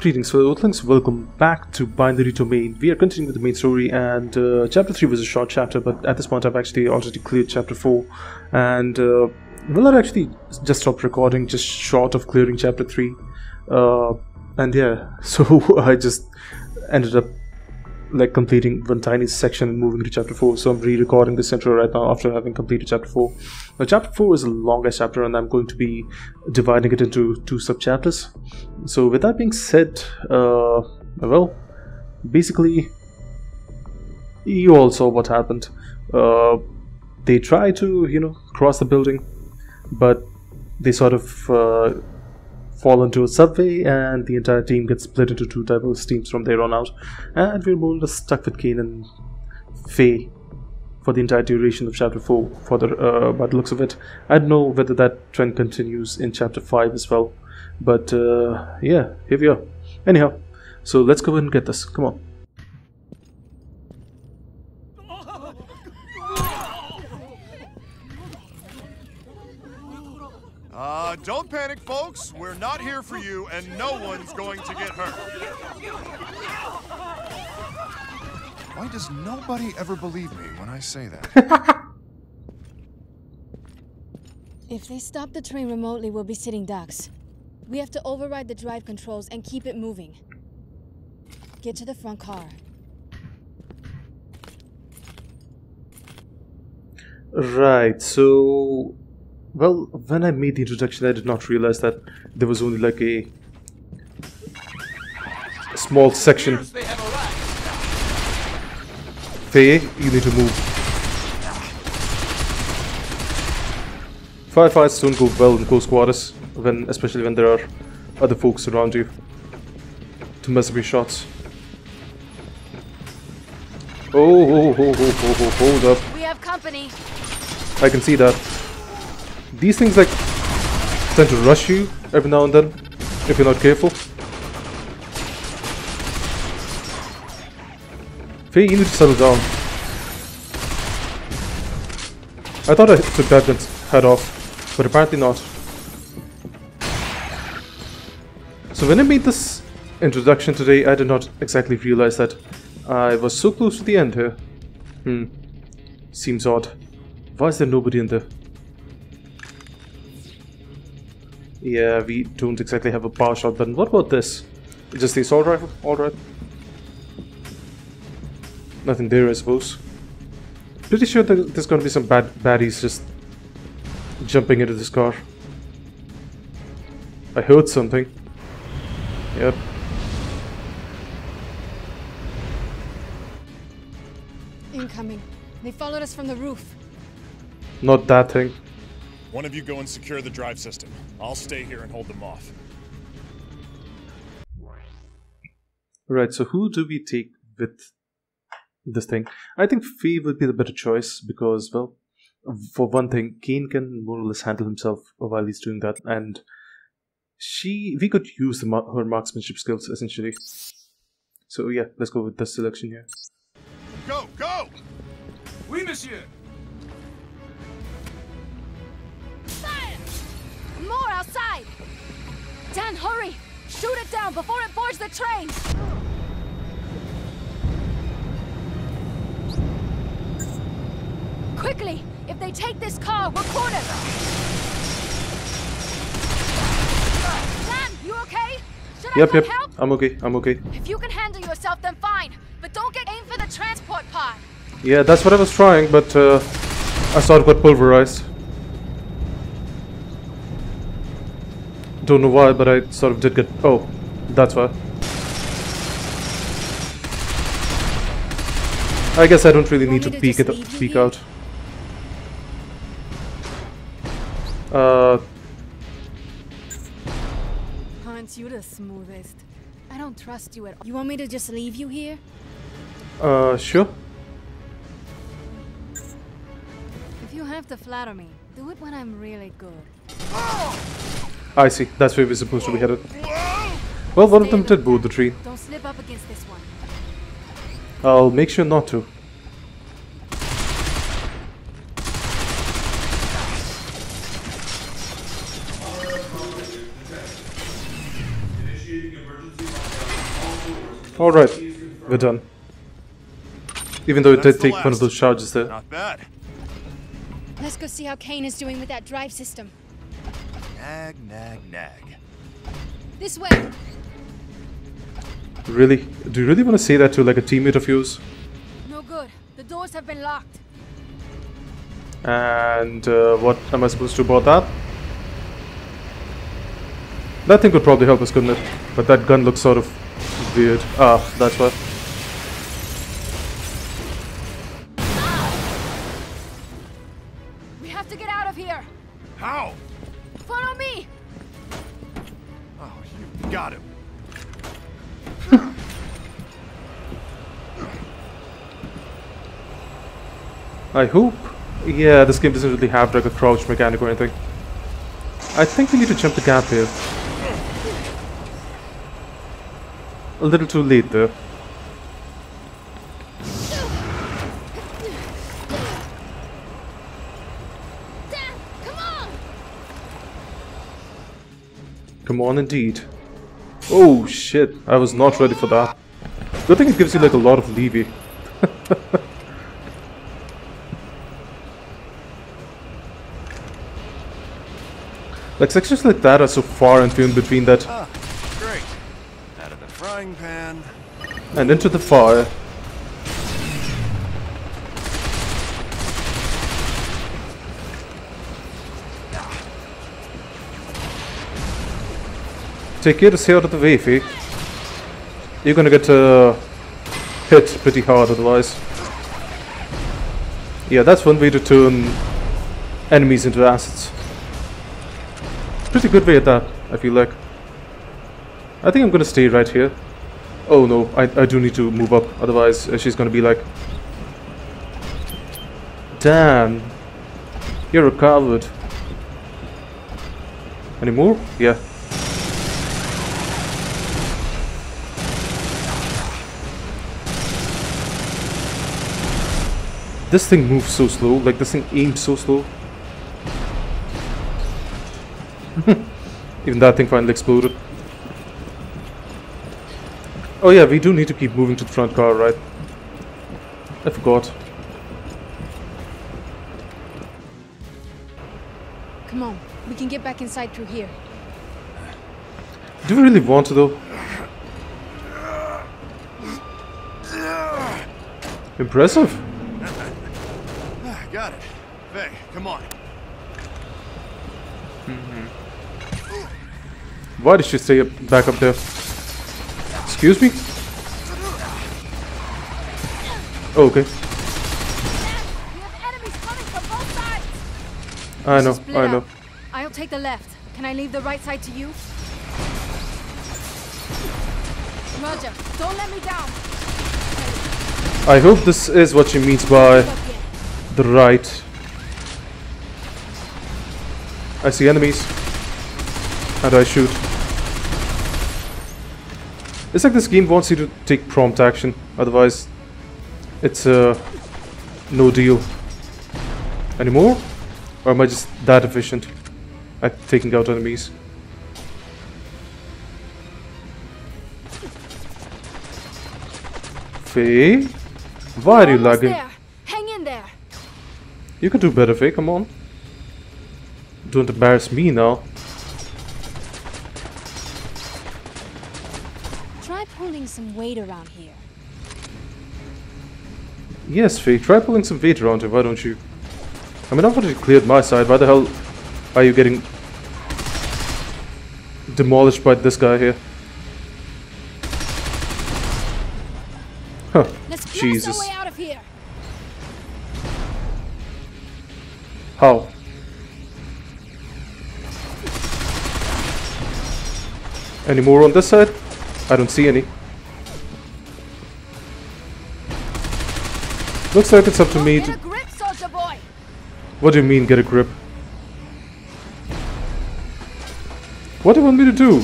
Greetings, fellow Earthlings. Welcome back to Binary Domain. We are continuing with the main story, and Chapter 3 was a short chapter, but at this point I've actually already cleared Chapter 4. And, well, I actually just stopped recording, just short of clearing Chapter 3. And yeah, so I just ended up, like, completing one tiny section and moving to Chapter 4. So I'm re-recording this intro right now after having completed Chapter 4. Now, Chapter 4 is the longest chapter, and I'm going to be dividing it into 2 sub-chapters. So with that being said, well, basically, you all saw what happened. They try to, you know, cross the building, but they sort of fall into a subway, and the entire team gets split into 2 diverse teams from there on out. And we're more or less stuck with Kane and Faye for the entire duration of Chapter 4, for the, by the looks of it. I don't know whether that trend continues in Chapter 5 as well. But, yeah, here we are. Anyhow, so let's go ahead and get this. Come on. Don't panic, folks. We're not here for you, and no one's going to get hurt. Why does nobody ever believe me when I say that? If they stop the train remotely, we'll be sitting ducks. We have to override the drive controls and keep it moving. Get to the front car. Right, so... well, when I made the introduction, I did not realize that there was only like a small section. Faye, you need to move. Firefights don't go well in close quarters, especially when there are other folks around you to mess up your shots. Oh, hold up. We have company. I can see that. These things like tend to rush you every now and then if you're not careful. Faye, you need to settle down. I thought I took that gun's head off, but apparently not. So when I made this introduction today, I did not exactly realize that I was so close to the end here. Seems odd. Why is there nobody in there? Yeah, we don't exactly have a power shot button. What about this? Just the assault rifle? Alright. Nothing there, I suppose. Pretty sure that there's gonna be some baddies just jumping into this car. I heard something. Yep. Incoming. They followed us from the roof. Not that thing. One of you go and secure the drive system. I'll stay here and hold them off. Right, so who do we take with this thing? I think Faye would be the better choice because, well, for one thing, Kane can more or less handle himself while he's doing that, and we could use her marksmanship skills essentially. So yeah, let's go with this selection here. Go, go! Oui, monsieur. More outside! Dan, hurry! Shoot it down before it boards the train! Quickly! If they take this car, we're cornered! Dan, you okay? Should I come help? I'm okay. If you can handle yourself, then fine. But don't get aim for the transport pod! Yeah, that's what I was trying, but I sort of got pulverized. Don't know why, but I sort of did get... oh, that's why. I guess I don't really need to peek out. Aren't you the smoothest? I don't trust you at all. You want me to just leave you here? Sure. If you have to flatter me, do it when I'm really good. I see. That's where we're supposed to be headed. Well, one of them did board the tree. Don't slip up against this one. I'll make sure not to. Initiating emergency Alright, we're done. Even though it That's did the take one of last. those charges there. Not bad. Let's go see how Kane is doing with that drive system. Nag, nag, nag. This way. Really? Do you really want to say that to like a teammate of yours? No good. The doors have been locked. And what am I supposed to do about that? That thing could probably help us, couldn't it? But that gun looks sort of weird. Ah, that's why. We have to get out of here. How? Follow me. Oh, you got him. I hope. Yeah, this game doesn't really have like a crouch mechanic or anything. I think we need to jump the gap here. A little too late there. Dad, come on. Come on, indeed. Oh shit, I was not ready for that. Good thing it gives you like a lot of leeway. Like sections like that are so far and few in between that. Ah, great. Out of the frying pan. And into the fire. Take care to stay out of the way, Faye. You're gonna get hit pretty hard otherwise. Yeah, that's one way to turn enemies into assets. Pretty good way at that, I feel like. I think I'm gonna stay right here. Oh no, I do need to move up, otherwise she's gonna be like, damn, you're a coward. Any more? Yeah. This thing moves so slow, like this thing aims so slow. Even that thing finally exploded. Oh yeah, we do need to keep moving to the front car, right? I forgot. Come on, we can get back inside through here. Do we really want to though? Impressive. Got it. Faye, come on. Why did she stay back up there? Excuse me? Oh, okay. We have enemies coming from both sides. I know, Split I know. up. I'll take the left. Can I leave the right side to you? Roger. Don't let me down. I hope this is what she means by the right. I see enemies. And I shoot. It's like this game wants you to take prompt action, otherwise it's no deal. Any more? Or am I just that efficient at taking out enemies? Faye? Why are you Almost lagging? there. Hang in there. You can do better, Faye, come on. Don't embarrass me now. Try pulling some weight around here. Yes, Faye, try pulling some weight around here, why don't you? I mean, I've already cleared my side, why the hell are you getting demolished by this guy here? Huh, Let's blast Jesus. our way out of here. How? Any more on this side? I don't see any. Looks like it's up to me Get to... a grip, soldier boy. What do you mean, get a grip? What do you want me to do?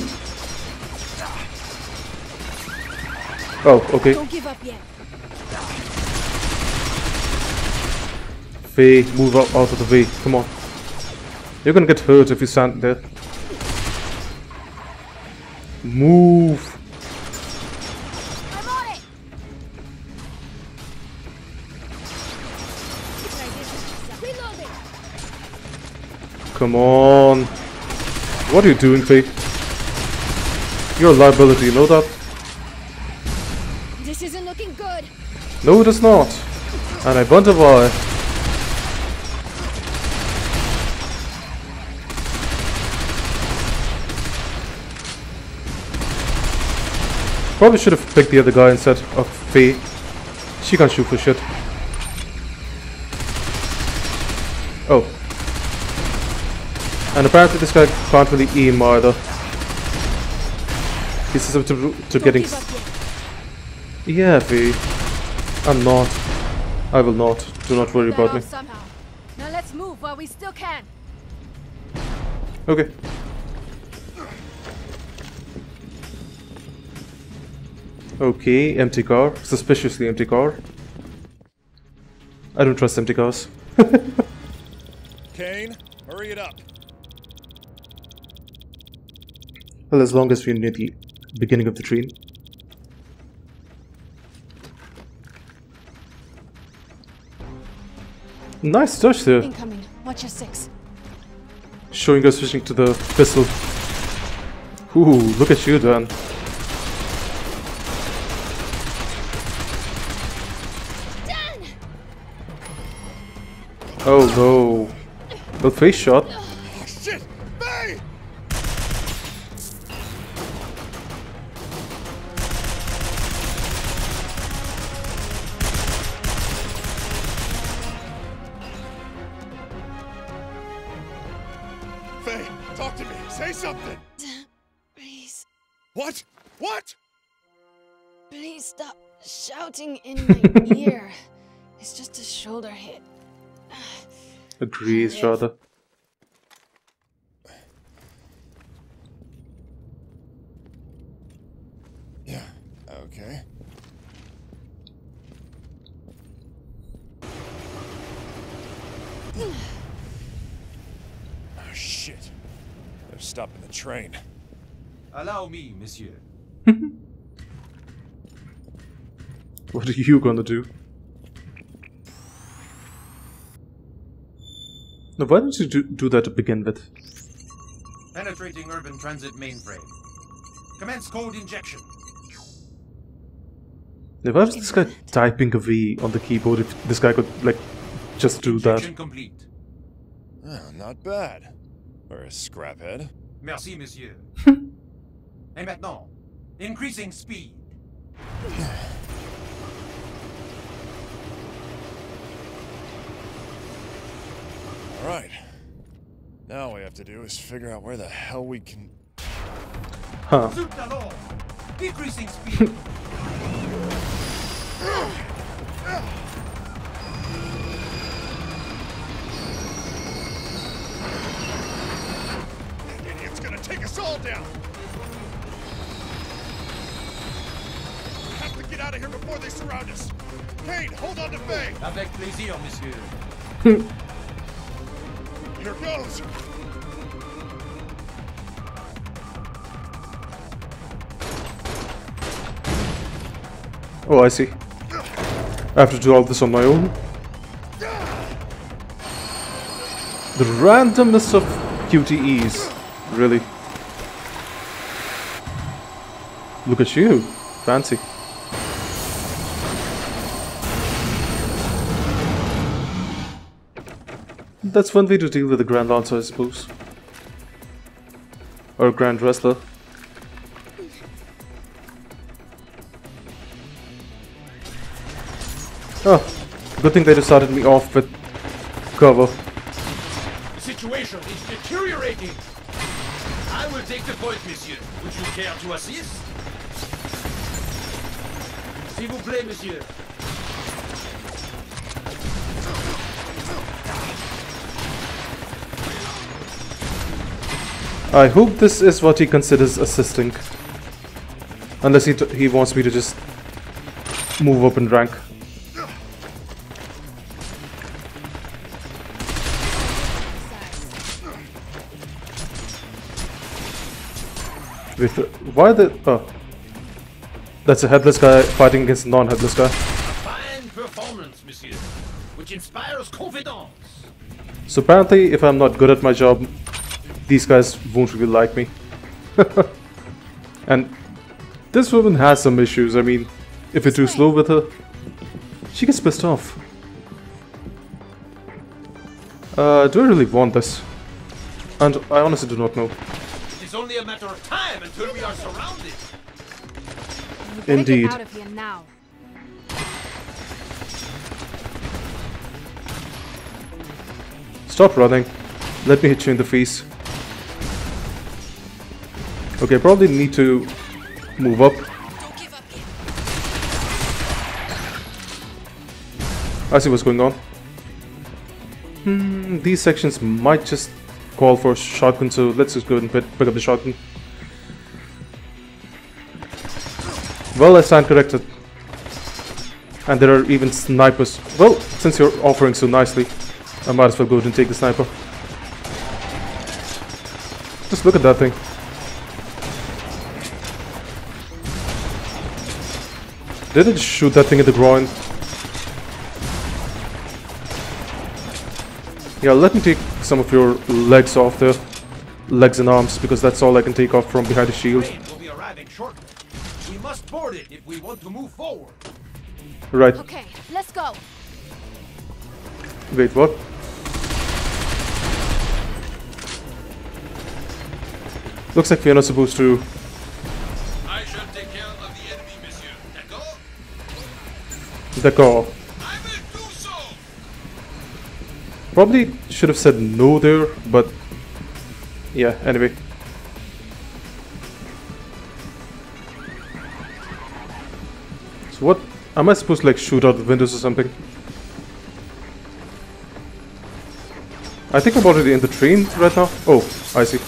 Oh, okay. Don't give up yet. Faye, move out of the way. Come on. You're gonna get hurt if you stand there. Move. I'm Come on. What are you doing, Faye? You're a liability, you know that? This isn't looking good. No, it is not. And I wonder why. Probably should have picked the other guy instead of Faye. She can't shoot for shit. Oh. And apparently this guy can't really aim either. He's susceptible to getting... Yeah, Faye. I'm not. I will not. Do not worry about me. Somehow. Now let's move while we still can. Okay. Okay, empty car. Suspiciously empty car. I don't trust empty cars. Kane, hurry it up. Well, as long as we're near the beginning of the train. Nice touch there. Incoming. Watch your 6. Showing us switching to the pistol. Ooh, look at you, Dan. Oh no. Well, face shot. Oh, shit! Faye! Faye, talk to me. Say something. Please. What? What? Please stop shouting in my ear. It's just a shoulder hit. Agrees, rather. Yeah, okay. Oh, shit. They're stopping the train. Allow me, monsieur. What are you gonna do? Now, why don't you do that to begin with? Penetrating urban transit mainframe. Commence code injection. Now, why was this guy typing a V on the keyboard if this guy could, like, just do that? Injection complete. Oh, not bad. For a scraphead. Merci, monsieur. Et maintenant, increasing speed. Alright. Now all we have to do is figure out where the hell we can... Huh. Zoot alors. Decreasing speed. That idiot's gonna take us all down! We have to get out of here before they surround us! Kane, hold on to Faye! Avec plaisir, monsieur. Here goes! Oh, I see. I have to do all this on my own. The randomness of QTEs. Really. Look at you. Fancy. That's one way to deal with a Grand Lancer, I suppose. Or a Grand Wrestler. Oh, good thing they just started me off with cover. The situation is deteriorating. I will take the point, monsieur. Would you care to assist? S'il vous plaît, monsieur. I hope this is what he considers assisting. Unless he wants me to just move up in rank. Wait, why the... Oh. That's a headless guy fighting against a non-headless guy. Fine performance, monsieur, which inspires confidence. So apparently, if I'm not good at my job, these guys won't really like me. And this woman has some issues. I mean, if you're too slow with her, she gets pissed off. Do I really want this? And I honestly do not know. It's only a matter of time until we are surrounded. Indeed. Get out of here now. Stop running. Let me hit you in the face. Okay, probably need to move up. Don't give up yet. I see what's going on. These sections might just call for a shotgun, so let's just go ahead and pick up the shotgun. Well, I stand corrected. And there are even snipers. Well, since you're offering so nicely, I might as well go ahead and take the sniper. Just look at that thing. Did it shoot that thing in the groin? Yeah, let me take some of your legs off there. Legs and arms, because that's all I can take off from behind the shield. Train will be arriving shortly. We must board it if we want to move forward. Right. Okay, let's go. Wait, what? Looks like we're not supposed to... I shall take care of the enemy, monsieur. D'accord? D'accord. I will do so. Probably should have said no there, but... yeah, anyway. So what... am I supposed to like shoot out the windows or something? I think I'm already in the train right now. Oh, I see.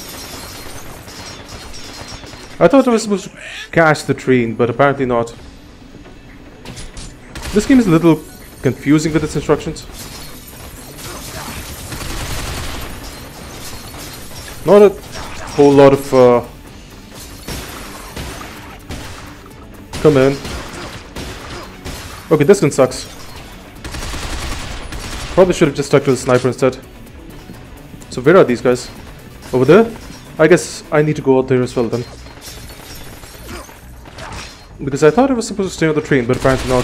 I thought I was supposed to catch the train, but apparently not. This game is a little confusing with its instructions. Not a whole lot of come in. Okay, this gun sucks. Probably should have just stuck to the sniper instead. So where are these guys? Over there? I guess I need to go out there as well then. Because I thought I was supposed to stay on the train, but apparently not.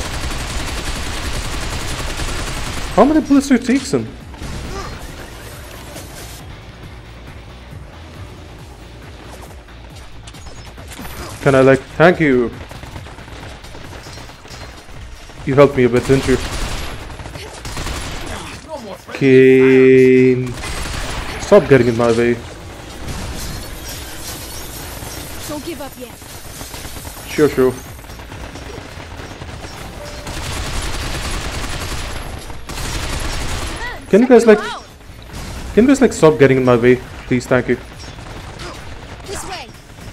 How many bullets do it take him? Can I like... thank you. You helped me a bit, didn't you? Kane. Stop getting in my way. Don't give up yet. Sure, sure. Can you guys like... can you guys like stop getting in my way? Please, thank you. This way.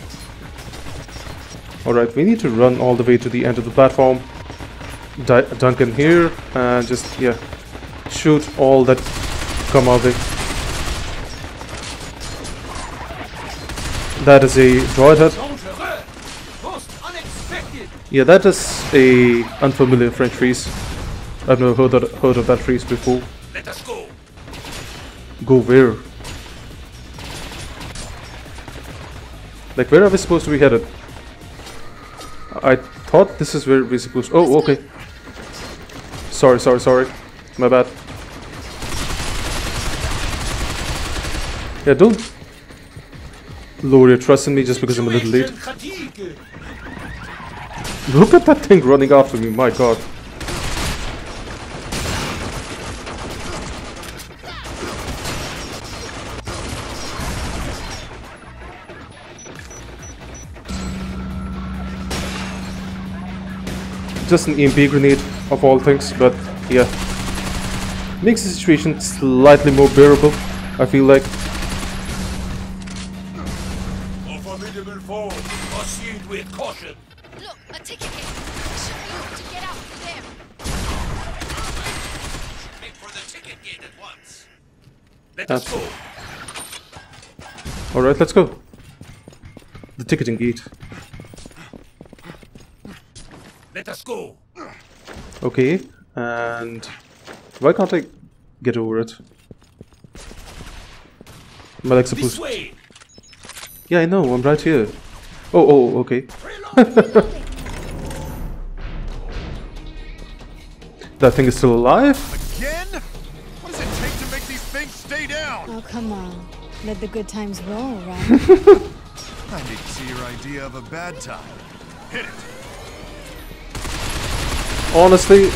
Alright, we need to run all the way to the end of the platform. Dunk in here and just, yeah, shoot all that come our way. That is a droid head. Yeah, that is a unfamiliar French phrase. I've never heard of that phrase before. Let us go. Go where? Like, where are we supposed to be headed? I thought this is where we're supposed to... oh, okay. Sorry. My bad. Yeah, don't lower your trust in me just because I'm a little late. Look at that thing running after me, my god. Just an EMP grenade of all things, but yeah. Makes the situation slightly more bearable, I feel like. A formidable foe. Proceed with caution. Look, a ticket gate. Should be able to get out there. Make for the ticket gate at once. Let us go. Alright, let's go. The ticketing gate. Let us go. Okay. And why can't I get over it? Am I like supposed? This way. Yeah, I know. I'm right here. Oh, okay. That thing is still alive? Again? What does it take to make these things stay down? Oh, come on. Let the good times roll, right? I need to see your idea of a bad time. Hit it. Honestly,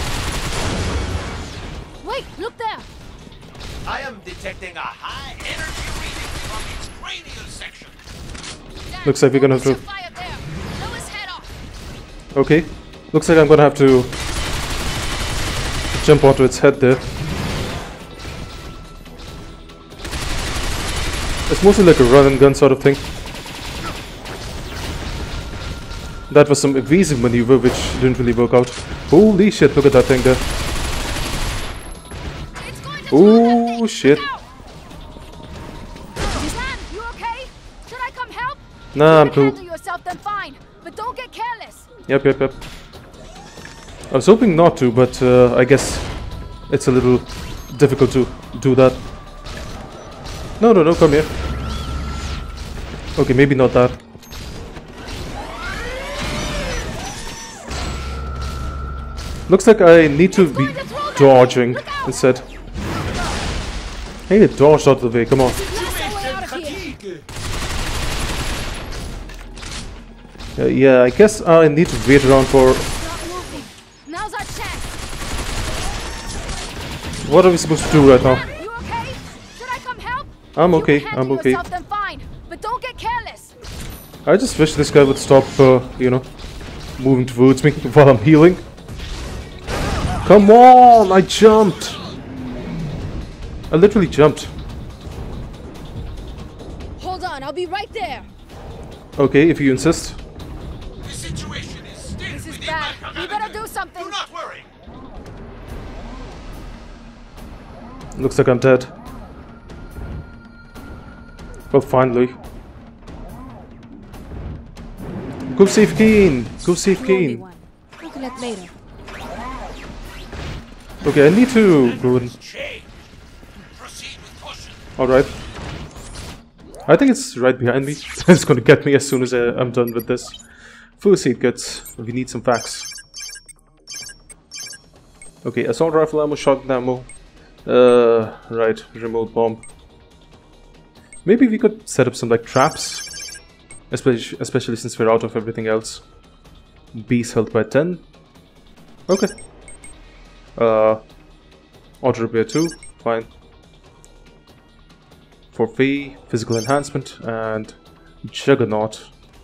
Wait, look there! I am detecting a high energy reading from its cranial section. looks like we're gonna have to. Fire there. Blow his head off. Okay, looks like I'm gonna have to jump onto its head there. It's mostly like a run and gun sort of thing. That was some evasive maneuver which didn't really work out. Holy shit, look at that thing there. Oh shit. You okay? Should I come help? Nah, I'm cool. Handle yourself, then fine. But don't get careless. Yep. I was hoping not to, but I guess it's a little difficult to do that. No, come here. Okay, maybe not that. Looks like I need to be dodging instead. I need to dodge out of the way, come on. Yeah, I guess I need to wait around for... Now's our chance. What are we supposed to do right now? You okay? Should I come help? I'm okay, Handle I'm okay. yourself, then fine. But don't get careless. I just wish this guy would stop, you know, moving towards me while I'm healing. Come on, I jumped. I literally jumped. Hold on, I'll be right there. Okay, if you insist. The situation is still This is within bad. my We command. better do something. Do not worry. Looks like I'm dead. Oh, finally. Go save Kane! Go save Kane! I'll collect later. Okay, I need to go and... Change. Proceed with caution. Alright. I think it's right behind me. It's gonna get me as soon as I'm done with this. First aid kits. We need some facts. Okay, assault rifle ammo, shotgun ammo. Right, remote bomb. Maybe we could set up some like traps. Especially since we're out of everything else. Beast health by 10. Okay. Auto repair 2, fine. For fee, physical enhancement, and juggernaut.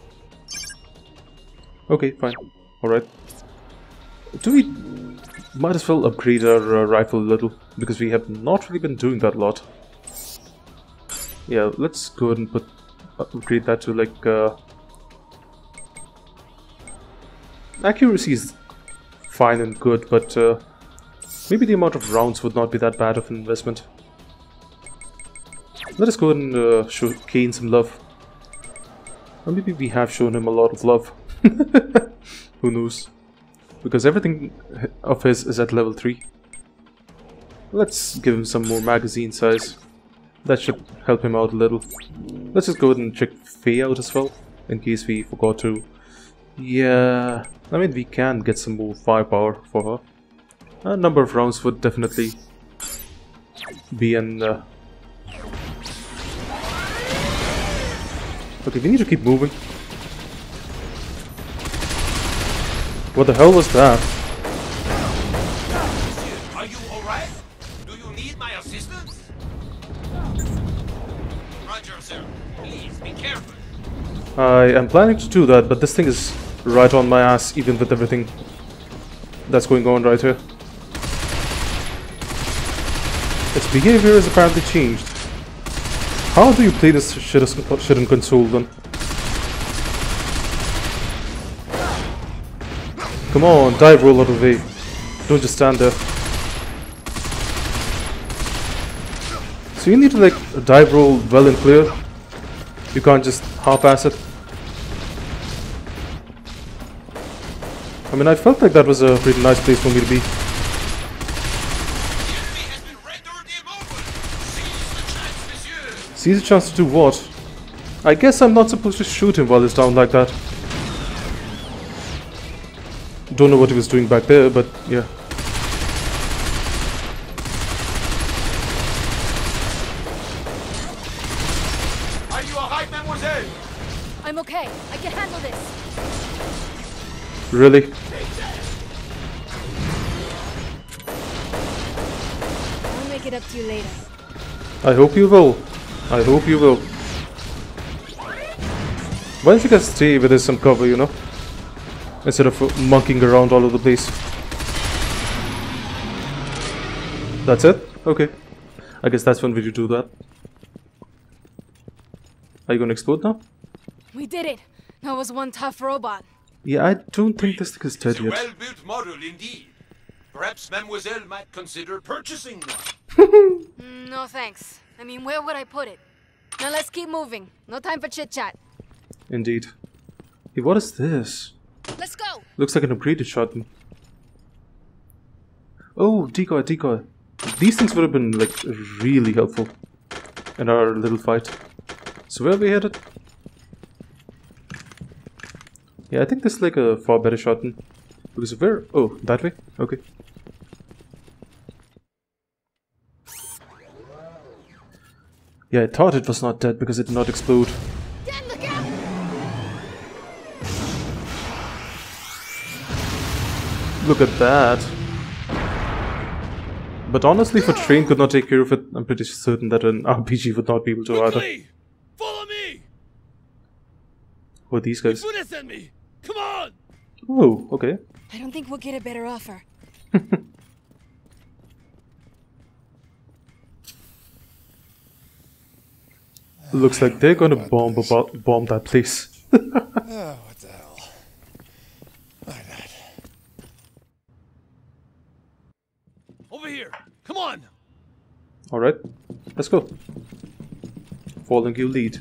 Okay, fine. Alright. Do we... might as well upgrade our rifle a little, because we have not really been doing that a lot. Yeah, let's go ahead and upgrade that to like... accuracy is fine and good, but maybe the amount of rounds would not be that bad of an investment. Let us go ahead and show Kane some love. Or maybe we have shown him a lot of love. Who knows? Because everything of his is at level 3. Let's give him some more magazine size. That should help him out a little. Let's just go ahead and check Faye out as well, in case we forgot to. Yeah, I mean we can get some more firepower for her. A number of rounds would definitely be an... Okay, we need to keep moving. What the hell was that? Are you alright? Do you need my assistance? Roger, sir. Please be careful. I am planning to do that, but this thing is right on my ass, even with everything that's going on right here. Its behavior has apparently changed. How do you play this shit in console then? Come on, dive roll out of the way. Don't just stand there. So you need to like dive roll well and clear. You can't just half-ass it. I mean, I felt like that was a pretty nice place for me to be. Sees a chance to do what? I guess I'm not supposed to shoot him while he's down like that. Don't know what he was doing back there, but yeah. Are you alright, mademoiselle? I'm okay. I can handle this. Really? I'll make it up to you later. I hope you will. I hope you will. Why don't you guys stay where there's some cover, you know? Instead of monkeying around all over the place. That's it? Okay. I guess that's when we do that. Are you gonna explode now? We did it. That was one tough robot. Yeah, I don't think this thing is dead It's a yet. well-built model indeed. Perhaps mademoiselle might consider purchasing one. No thanks. I mean, where would I put it? Now let's keep moving. No time for chit-chat. Indeed. Hey, what is this? Let's go! Looks like an upgraded shotgun. Oh, decoy, decoy. These things would have been, like, really helpful in our little fight. So where are we headed? Yeah, I think this is like a far better shotgun. Because where? Oh, that way? Okay. Yeah, I thought it was not dead because it did not explode. Dan, look out! Look at that. But honestly, if a train could not take care of it, I'm pretty certain that an RPG would not be able to either. Quickly! Follow me! Who are these guys? Put this in me! Come on! Oh, okay. I don't think we'll get a better offer. Looks like they're gonna bomb that place. Oh, what the hell? Why not? Over here! Come on! Alright, let's go. Following you lead.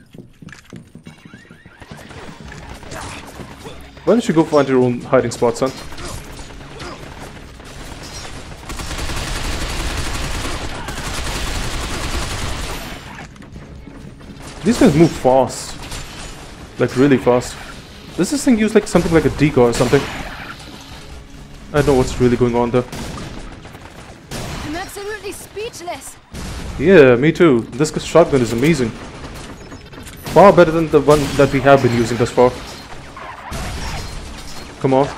Why don't you go find your own hiding spot, son? These guys move fast. Like really fast. Does this thing use like something like a decoy or something? I don't know what's really going on there. I'm absolutely speechless. Yeah, me too. This shotgun is amazing. Far better than the one that we have been using thus far. Come on.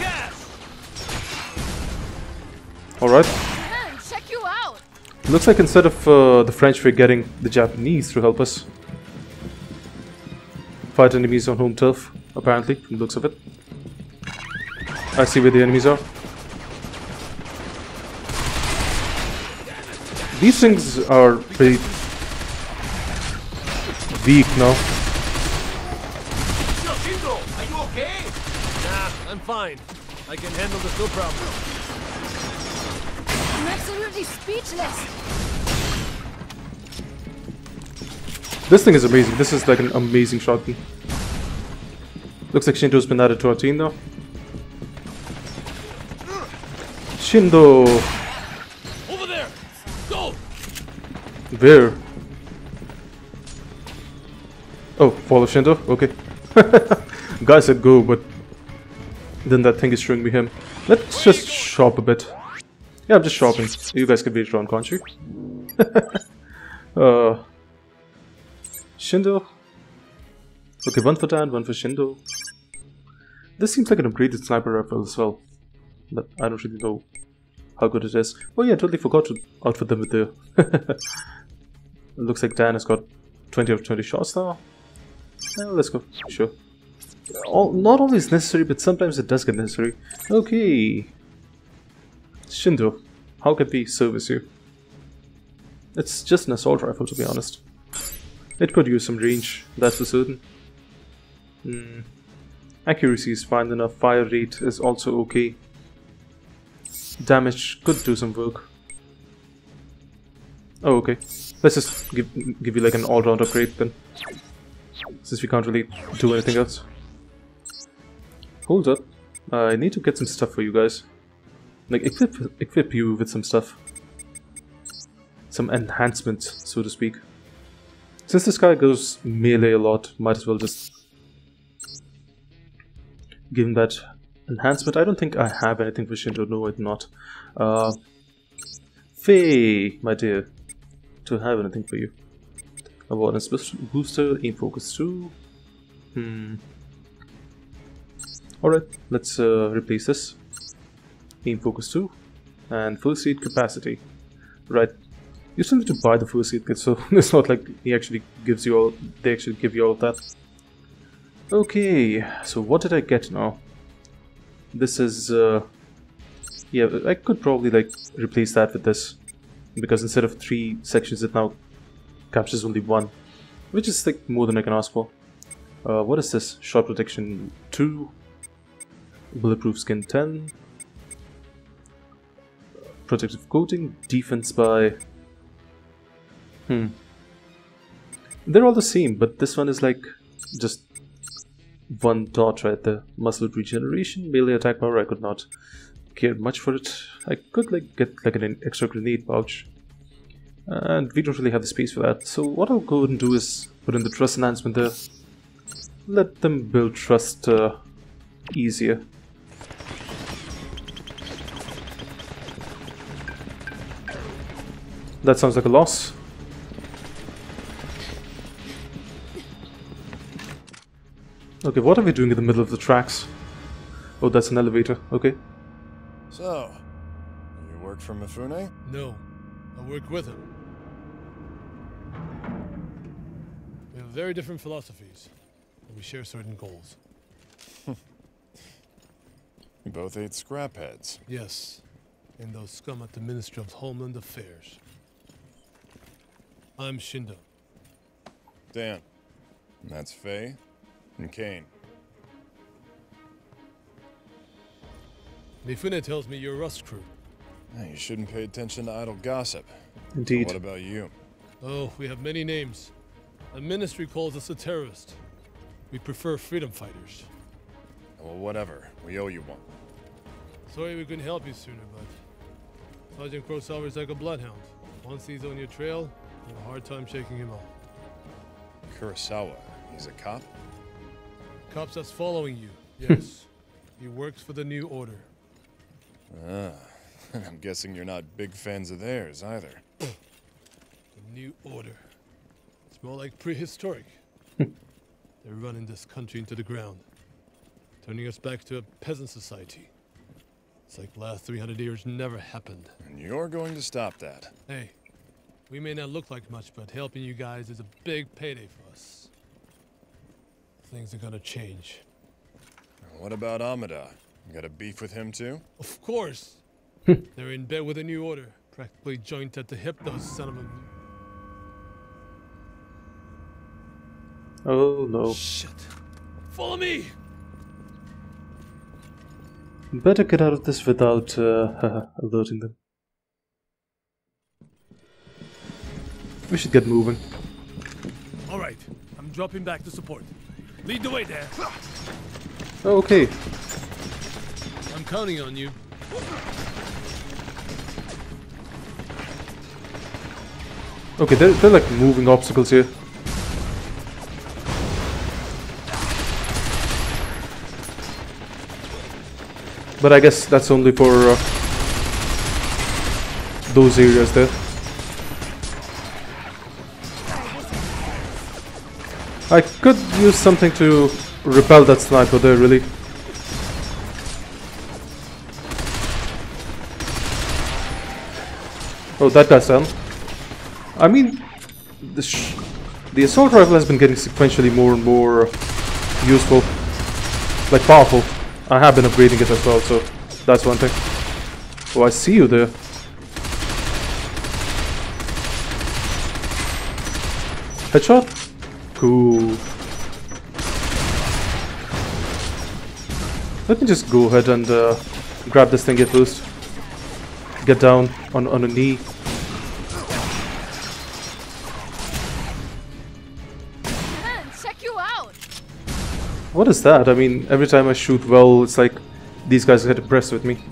Alright. Man, check you out. Looks like instead of the French, we're getting the Japanese to help us. Fight enemies on home turf, apparently, from the looks of it. I see where the enemies are. These things are pretty weak now. Shindo, are you okay? Nah, I'm fine. I can handle this no problem. I'm absolutely speechless. This thing is amazing. This is like an amazing shotgun. Looks like Shindo's been added to our team now. Shindo! Over there! Go! Where? Oh, follow Shindo? Okay. Guy said go, but then that thing is showing me him. Let's just shop a bit. Yeah, I'm just shopping. You guys can wait around, can't you? Shindo. Okay, one for Dan, one for Shindo. This seems like an upgraded sniper rifle as well. But I don't really know how good it is. Oh yeah, I totally forgot to outfit them with the... It looks like Dan has got 20 of 20 shots now. Let's go, sure. Not always necessary, but sometimes it does get necessary. Okay. Shindo, how can we service you? It's just an assault rifle, to be honest. It could use some range, that's for certain. Accuracy is fine enough, fire rate is also okay. Damage could do some work. Oh, okay. Let's just give you like an all-round upgrade then. Since we can't really do anything else. Hold up. I need to get some stuff for you guys. Like, equip you with some stuff. Some enhancements, so to speak. Since this guy goes melee a lot, might as well just give him that enhancement. I don't think I have anything for Shindo. No, I do not. Faye, my dear, do I have anything for you? Awareness booster, aim focus 2. Alright, let's replace this. Aim focus 2 and first aid capacity. Right. You still need to buy the first aid kit, so it's not like he actually gives you all. They actually give you all of that. Okay, so what did I get now? This is yeah, I could probably like replace that with this, because instead of 3 sections it now captures only 1, which is like more than I can ask for. What is this? Shot protection 2, bulletproof skin 10, protective coating, defense by they're all the same, but this one is like just 1 dot right there. Muscle regeneration, melee attack power, I could not care much for it. I could like get like an extra grenade pouch, and we don't really have the space for that. So what I'll go ahead and do is put in the trust enhancement there. Let them build trust easier. That sounds like a loss. Okay, what are we doing in the middle of the tracks? Oh, that's an elevator. Okay. So, you work for Mifune? No, I work with him. We have very different philosophies, but we share certain goals. You both ate scrap heads. Yes, and those scum at the Ministry of Homeland Affairs. I'm Shindo. Dan. And that's Faye and Kane. Mifune tells me you're a Rust crew. You shouldn't pay attention to idle gossip. Indeed. But what about you? Oh, we have many names. The Ministry calls us a terrorist. We prefer freedom fighters. Well, whatever. We owe you one. Sorry we couldn't help you sooner, but Sergeant Kurosawa's like a bloodhound. Once he's on your trail, you have a hard time shaking him off. Kurosawa. He's a cop? Cops that's following you, yes. He works for the New Order. Ah, I'm guessing you're not big fans of theirs either. The New Order. It's more like prehistoric. They're running this country into the ground, turning us back to a peasant society. It's like the last 300 years never happened. And you're going to stop that. Hey, we may not look like much, but helping you guys is a big payday for us. Things are gonna change. What about Amada? You got a beef with him too? Of course! They're in bed with the New Order. Practically joint at the hip, those son of a... Oh no. Shit. Follow me! Better get out of this without alerting them. We should get moving. Alright, I'm dropping back to support. Lead the way there. Okay. I'm counting on you. Okay, they're like moving obstacles here. But I guess that's only for those areas there. I could use something to repel that sniper there, really. Oh, that guy's down. I mean, the assault rifle has been getting sequentially more and more useful, like powerful. I have been upgrading it as well, so that's one thing. Oh, I see you there. Headshot? Cool. Let me just go ahead and grab this thing here first. Get down on a knee. Man, check you out! What is that? I mean, every time I shoot well, it's like these guys get impressed with me.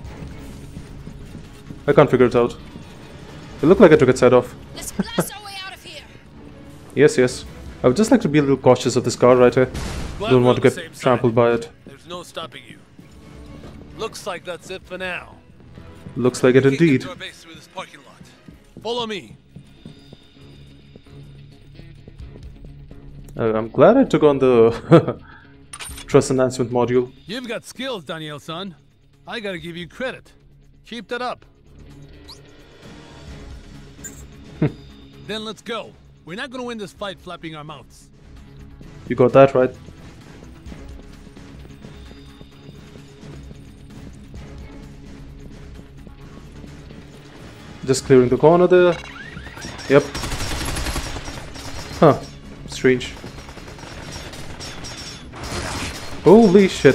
I can't figure it out. It looked like I took its head off. Let's blast our way out of here! Yes, yes. I would just like to be a little cautious of this car right here. Don't want to get trampled by it. There's no stopping you. Looks like that's it for now. Looks like it indeed. Our base through this parking lot. Follow me. I'm glad I took on the trust enhancement module. You've got skills, Daniel-san. I gotta give you credit. Keep that up. Then let's go. We're not gonna win this fight flapping our mouths. You got that right. Just clearing the corner there. Yep. Huh. Strange. Holy shit.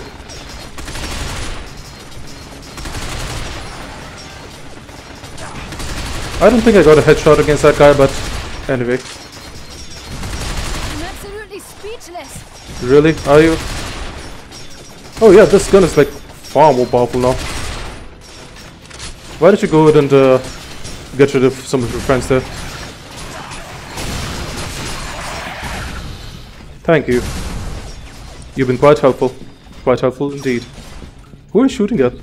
I don't think I got a headshot against that guy, but anyway. I'm absolutely speechless. Really? Are you? Oh yeah, this gun is like far more powerful now. Why don't you go ahead and get rid of some of your friends there? Thank you. You've been quite helpful. Quite helpful indeed. Who are you shooting at?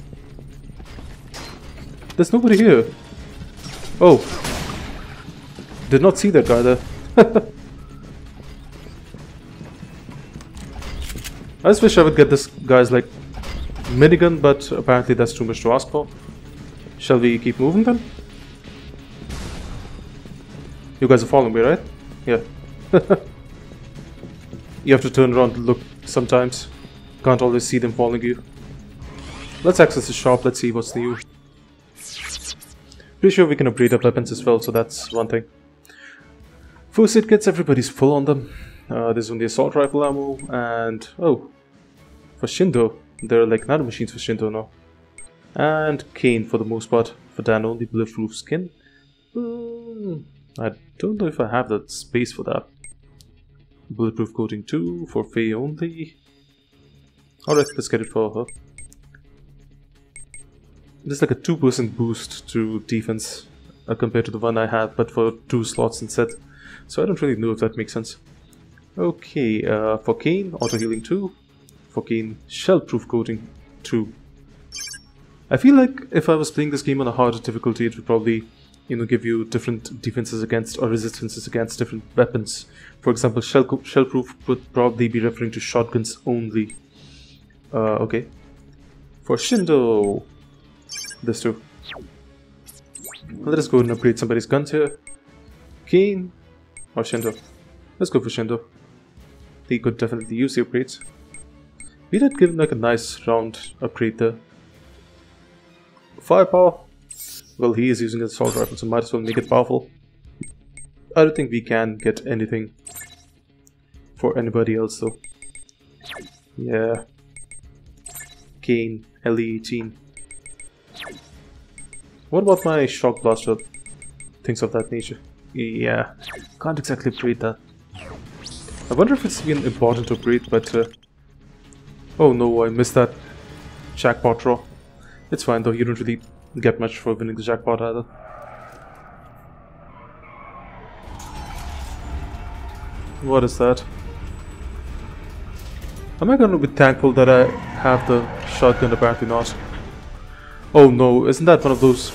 There's nobody here. Oh. Did not see that guy there. I just wish I would get this guy's like minigun, but apparently that's too much to ask for. Shall we keep moving then? You guys are following me, right? Yeah. You have to turn around to look sometimes. Can't always see them following you. Let's access the shop, let's see what's new. Pretty sure we can upgrade our weapons as well, so that's one thing. First aid kits, everybody's full on them. There's only assault rifle ammo, and oh, for Shindo, there are like nanomachines for Shindo now. And Kane for the most part. For Dan, only bulletproof skin. I don't know if I have the space for that. Bulletproof coating 2 for Faye only. Alright, let's get it for her. There's like a 2% boost to defense compared to the one I had, but for 2 slots instead. So I don't really know if that makes sense. Okay, for Kane, auto healing 2. For Kane, shell-proof coating 2. I feel like if I was playing this game on a harder difficulty, it would probably, you know, give you different defenses against or resistances against different weapons. For example, shell-proof would probably be referring to shotguns only. Okay. For Shindo, this too. Let us go and upgrade somebody's guns here. Kane or Shindo? Let's go for Shindo. They could definitely use the upgrades. We did give him like a nice round upgrade there. Firepower? Well, he is using an assault rifle, so might as well make it powerful. I don't think we can get anything for anybody else though. Yeah. Kane, LE18. What about my shock blaster? Things of that nature. Yeah, can't exactly upgrade that. I wonder if it's even important to upgrade, but oh no, I missed that jackpot draw. It's fine though, you don't really get much for winning the jackpot either. What is that? Am I gonna be thankful that I have the shotgun? Apparently not. Oh no, isn't that one of those?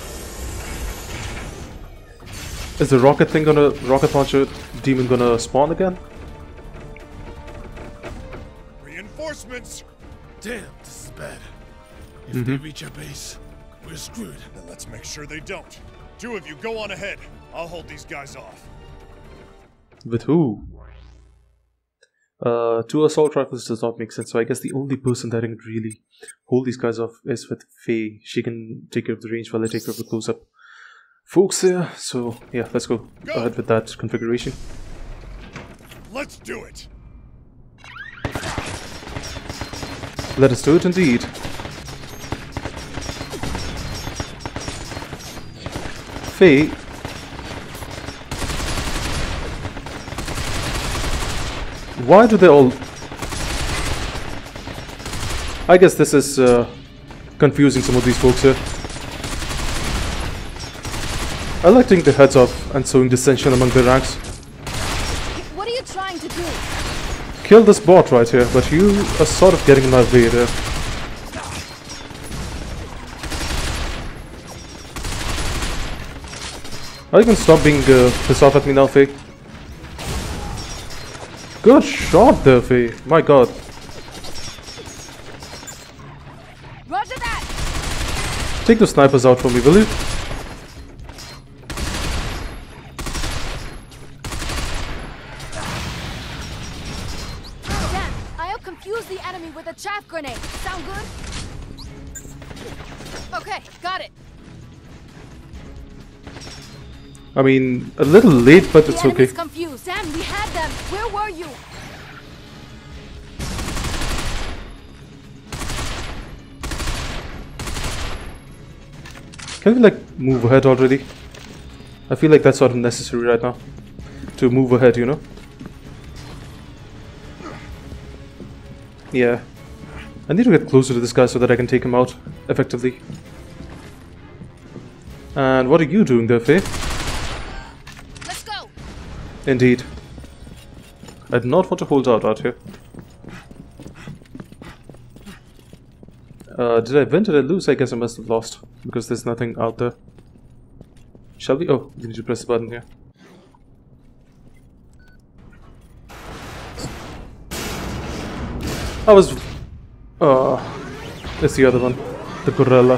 Is the rocket thing gonna, rocket launcher demon gonna spawn again? Reinforcements! Damn, this is bad. If they reach our base, we're screwed. Then let's make sure they don't. 2 of you go on ahead. I'll hold these guys off. With who? 2 assault rifles does not make sense, so I guess the only person that can really hold these guys off is with Faye. She can take care of the range while I take care of the close-up folks here. So yeah, let's go ahead with that configuration. Let's do it! Let us do it indeed. Faye. Why do they all... I guess this is confusing some of these folks here. I like taking the heads off and sowing dissension among the ranks. kill this bot right here, but you are sort of getting in my way there. Are you gonna stop being pissed off at me now, Faye? Good shot there, Faye. My god. Roger that! Take the snipers out for me, will you? Damn, I'll confuse the enemy with a chaff grenade. Sound good? Okay, got it. I mean, a little late, but it's The okay. enemy's confused. Sam, we had them. Where were you? Can we like move ahead already? I feel like that's sort of necessary right now. To move ahead, you know? Yeah. I need to get closer to this guy so that I can take him out effectively. And what are you doing there, Faye? Let's go. Indeed. I do not want to hold out here. Did I win? Did I lose? I guess I must have lost. Because there's nothing out there. Shall we? Oh, we need to press the button here. I was... it's the other one. The gorilla.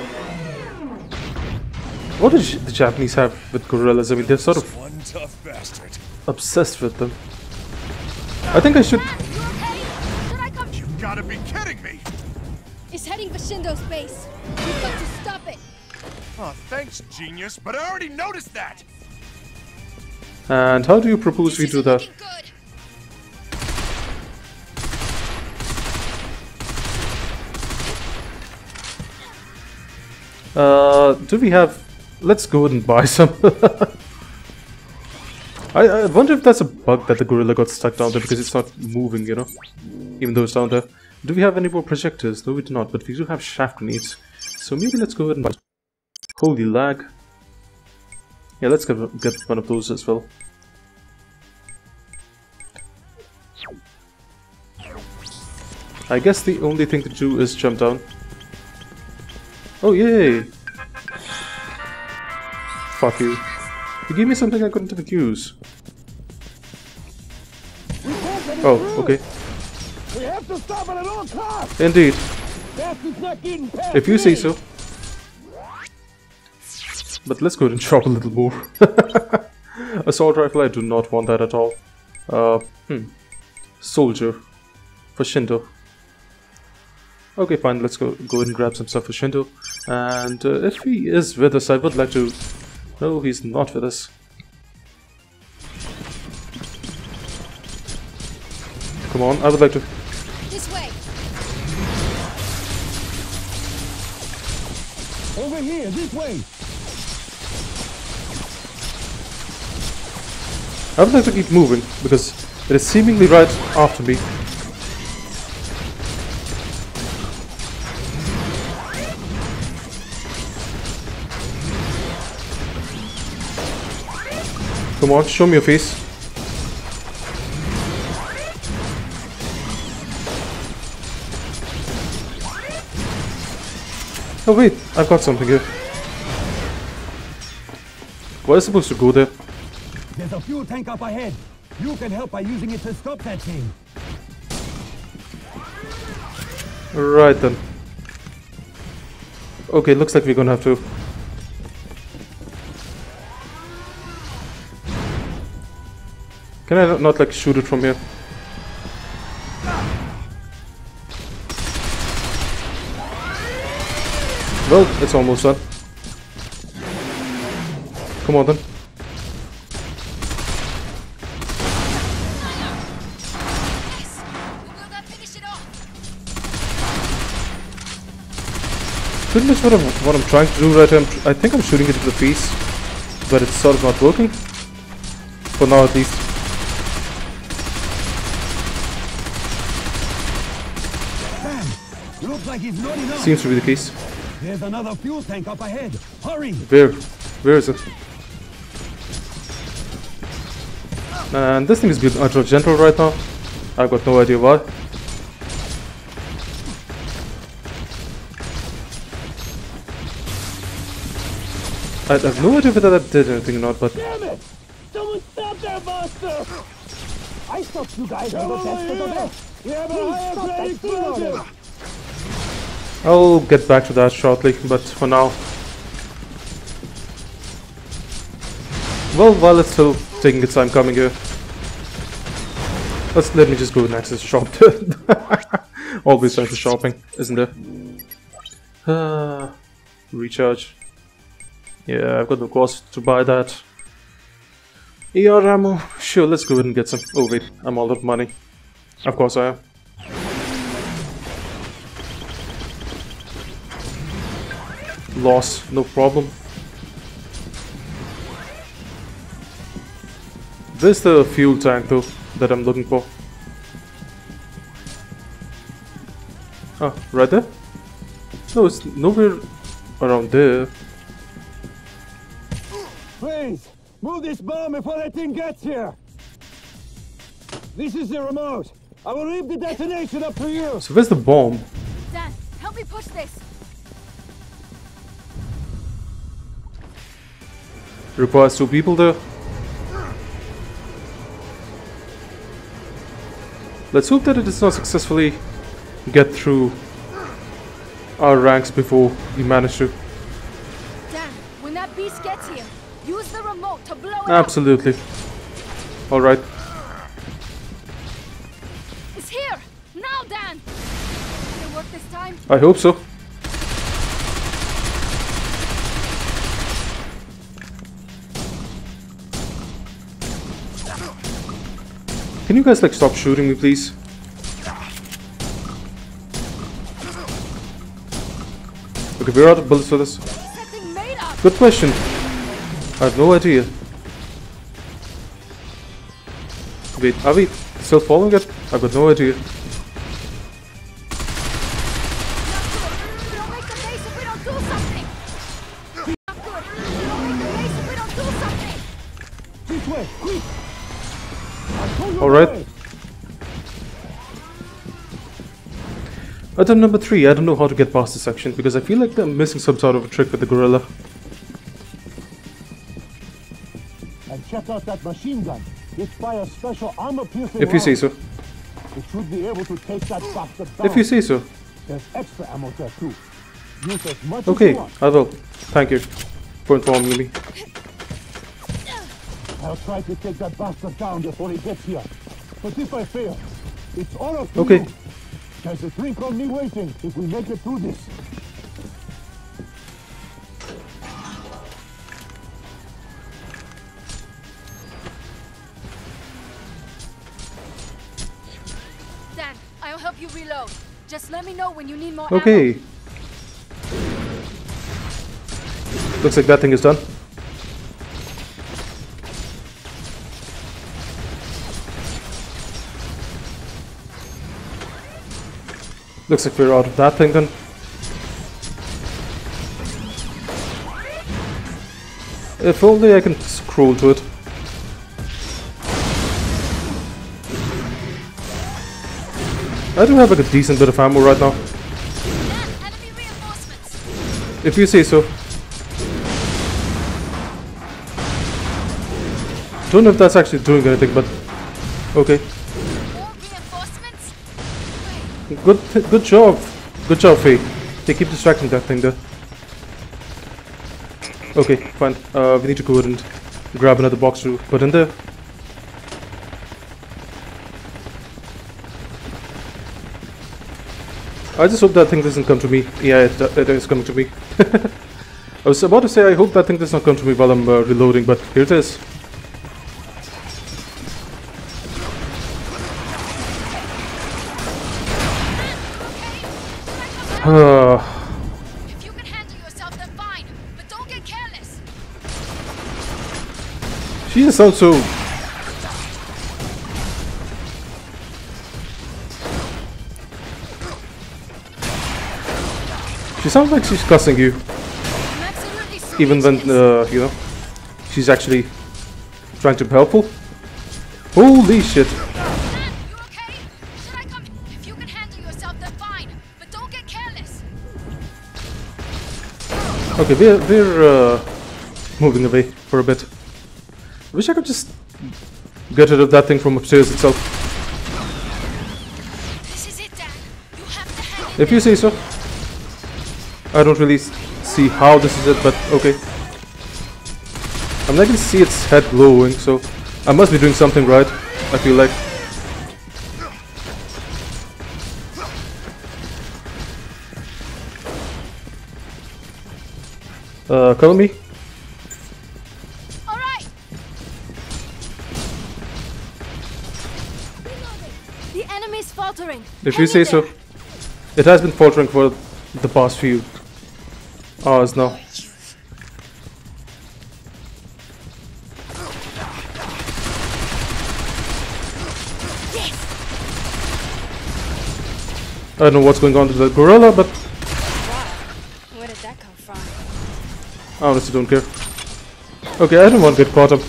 What do the Japanese have with gorillas? I mean, they're sort of One tough bastard. obsessed with them. I think I should... Sam, you okay? Should I come? You gotta be kidding me! It's heading for Shindo's base. We've got to stop it. Oh, thanks, genius, but I already noticed that! And how do you propose we do that? Looking good. Do we have... Let's go ahead and buy some. I wonder if that's a bug that the gorilla got stuck down there because it's not moving, you know? Even though it's down there. Do we have any more projectors? No, we do not, but we do have shaft grenades. So maybe let's go ahead and buy... Holy lag. Yeah, let's get one of those as well. I guess the only thing to do is jump down. Oh, yay! Fuck you. You gave me something I couldn't even use. Oh, okay. We have to stop it at all costs. Indeed. Bastard's not getting past If you say me. so. But let's go ahead and chop a little more. Assault rifle, I do not want that at all. Soldier. For Shindo. Okay, fine, let's go ahead and grab some stuff for Shindo. And if he is with us, I would like to... No, he's not with us. Come on, I would like to... This way. Over here, this way. I would like to keep moving, because it is seemingly right after me. Come on, show me your face. Oh wait, I've got something here. Was I supposed to go there? There's a fuel tank up ahead. You can help by using it to stop that thing. Right then. Okay, looks like we're gonna have to... Can I not like shoot it from here? Well, it's almost done. Come on then. Yes. We will not finish it off. Pretty much what I'm trying to do right here. I think I'm shooting it to the face, but it's sort of not working. For now at least. Sam, looks like he's not enough. Seems to be the case. There's another fuel tank up ahead. Hurry. Where? Where is it? And this thing is being ultra gentle right now. I've got no idea why. I have no idea whether that did anything or not, but... Damn it! Someone stop that monster! I stopped you guys on the best of the best! We have a higher grade explosion! I'll get back to that shortly, but for now... Well, while it's still taking its time coming here... Let me just go next to the shop. Always time for shopping, isn't there? Recharge. Yeah, I've got no cost to buy that. AR ammo. Sure, let's go ahead and get some. Oh wait, I'm all out of money. Of course I am. Loss, no problem. There's the fuel tank though that I'm looking for. Oh, right there? No, it's nowhere around there. Please, move this bomb before that thing gets here! This is the remote. I will leave the detonation up to you! So where's the bomb? Dan, help me push this. Requires 2 people there. Let's hope that it does not successfully get through our ranks before we manage to. Dan, when that beast gets here, use the remote to blow it Absolutely. Alright. up. It's here! Now, Dan! Can it work this time? I hope so. Can you guys like stop shooting me, please? Okay, we're out of bullets for this. What's that thing made of? Good question. I have no idea. Wait, are we still following it? I've got no idea. Not good. We don't make the base if we don't do something. Not good. We don't make the base if we don't do something. This way, quick! Alright. Item number 3. I don't know how to get past this section because I feel like I'm missing some sort of a trick with the gorilla. And check out that machine gun. It fires special armor-piercing If you say so. It should be able to take that bastard down. If you say so. There's extra ammo there too. Use as much as Okay, you want. I will. Thank you for informing me. I'll try to take that bastard down before he gets here. But if I fail, it's all up to Okay. you. There's a drink on me waiting if we make it through this. Dan, I'll help you reload. Just let me know when you need more Okay. ammo. Looks like that thing is done. Looks like we're out of that thing then. If only I can scroll to it. I do have like a decent bit of ammo right now. Dan, enemy reinforcements. If you say so. Don't know if that's actually doing anything, but okay. More reinforcements? Wait, Good job. Good job, Faye. They keep distracting that thing there. Okay, fine. We need to go ahead and grab another box to put in there. I just hope that thing doesn't come to me. Yeah, it is coming to me. I was about to say I hope that thing does not come to me while I'm reloading, but here it is. if you can handle yourself, then fine. But don't get careless. She just sounds so... She sounds like she's cussing you, I'm absolutely even when, speechless. you know, she's actually trying to be helpful. Holy shit. Dan, you okay? Okay, we're moving away for a bit. Wish I could just get rid of that thing from upstairs itself. This is it, Dan. You have to hang in If you say so. I don't really see how this is it, but okay. I mean, I can see its head glowing, so I must be doing something right, I feel like. Cover me. All right. The enemy's faltering. If you say so. It has been faltering for the past few hours now. I don't know what's going on to the gorilla, but Where did that come from? I honestly don't care. Okay, I don't want to get caught up.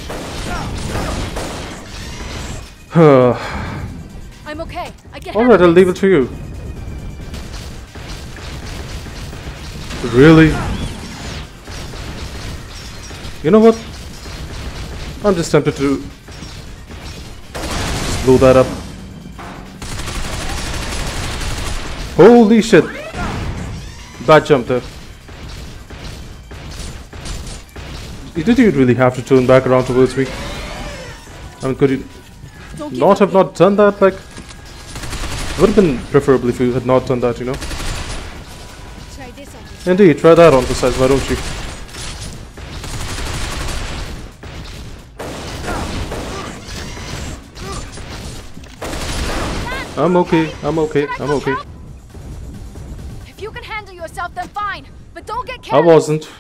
I'm okay. I can Alright, I'll leave it to you. Really? You know what? I'm just tempted to just blow that up. Holy shit! Bad jump there. Did you really have to turn back around towards me? I mean, could you not have not done that? Like, it would have been preferable if you had not done that, you know? Try this on. Indeed, try that on the side, why don't you? I'm okay, I'm okay, I'm okay. If you can handle yourself, then fine. But don't get I careless. wasn't.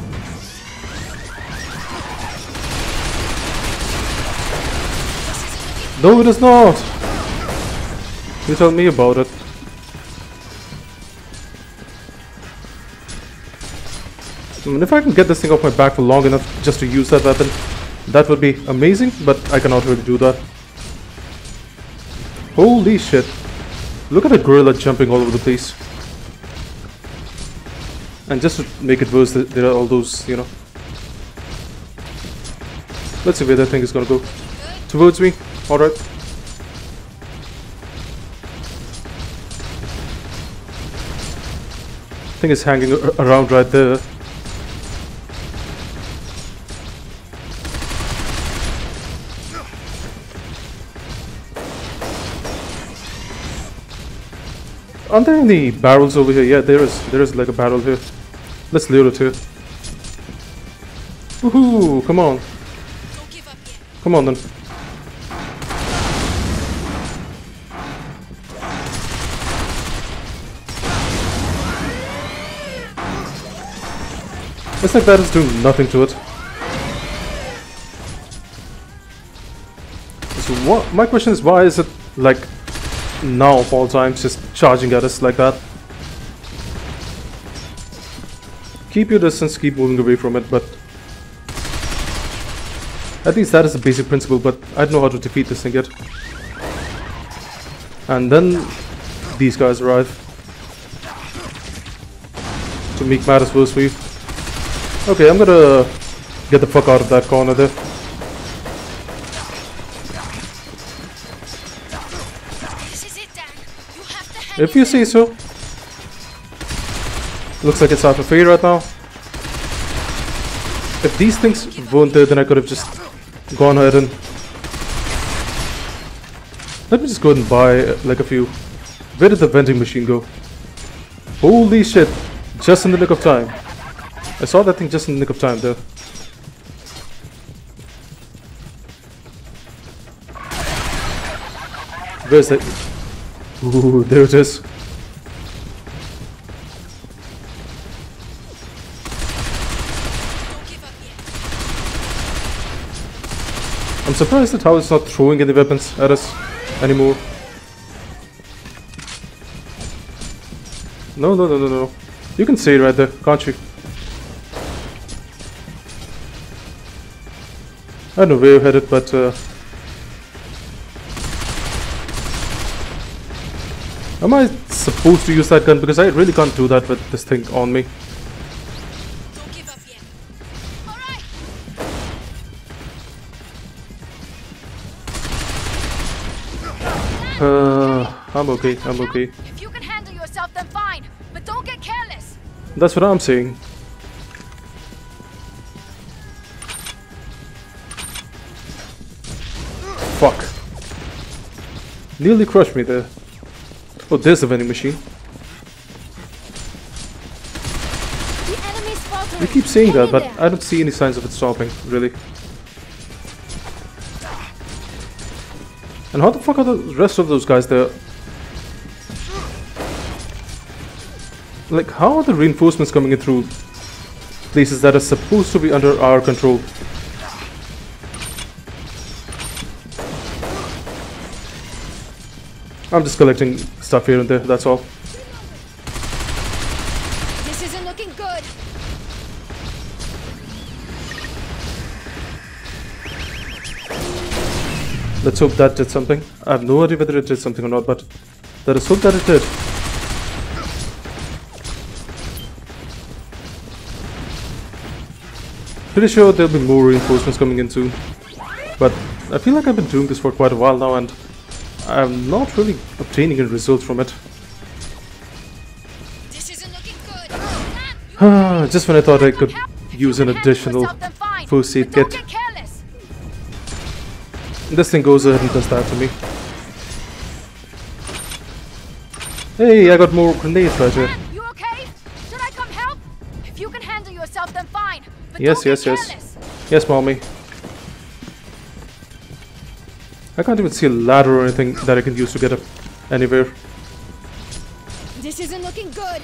No, it is not! You tell me about it. I mean, if I can get this thing off my back for long enough just to use that weapon, that would be amazing, but I cannot really do that. Holy shit. Look at the gorilla jumping all over the place. And just to make it worse, there are all those, you know. Let's see where that thing is gonna go. Towards me. Alright. Thing is hanging around right there. Aren't there any barrels over here? Yeah, there is like a barrel here. Let's lure it here. Woohoo! Come on. Don't give up yet. Come on then. It's like that is doing nothing to it. So what? My question is, why is it like now of all times just charging at us like that? Keep your distance, keep moving away from it, but at least that is the basic principle, but I don't know how to defeat this thing yet. And then these guys arrive to make matters worse for you. Okay, I'm gonna get the fuck out of that corner there. This is it, Dan. You have to hang If you say so. Looks like it's out of fade right now. If these things weren't there, then I could have just gone ahead and... Let me just go ahead and buy like a few. Where did the vending machine go? Holy shit, just in the nick of time. I saw that thing just in the nick of time there. Where's that? Ooh, there it is. I'm surprised at how it's not throwing any weapons at us anymore. No, no, no, no, no. You can stay right there, can't you? I don't know where you're headed, but am I supposed to use that gun? Because I really can't do that with this thing on me. Okay. I'm okay, I'm okay. If you can handle yourself, then fine. But don't get careless. That's what I'm saying. Fuck. Nearly crushed me there. Oh, there's the vending machine. The enemy's faltering. We keep saying Hang that, in but there. I don't see any signs of it stopping, really. And how the fuck are the rest of those guys there? Like, how are the reinforcements coming in through places that are supposed to be under our control? I'm just collecting stuff here and there, that's all. This isn't looking good. Let's hope that did something. I have no idea whether it did something or not, but let us hope that it did. Pretty sure there'll be more reinforcements coming in soon. But I feel like I've been doing this for quite a while now and I'm not really obtaining any results from it. This isn't looking good. Just when I thought I could use an additional first aid kit, this thing goes ahead and does that to me. Hey, I got more grenades right here. You okay? Should I come help? If you can handle yourself, then fine. But Yes, don't yes, get yes. careless. Yes, mommy. I can't even see a ladder or anything that I can use to get up anywhere. This isn't looking good.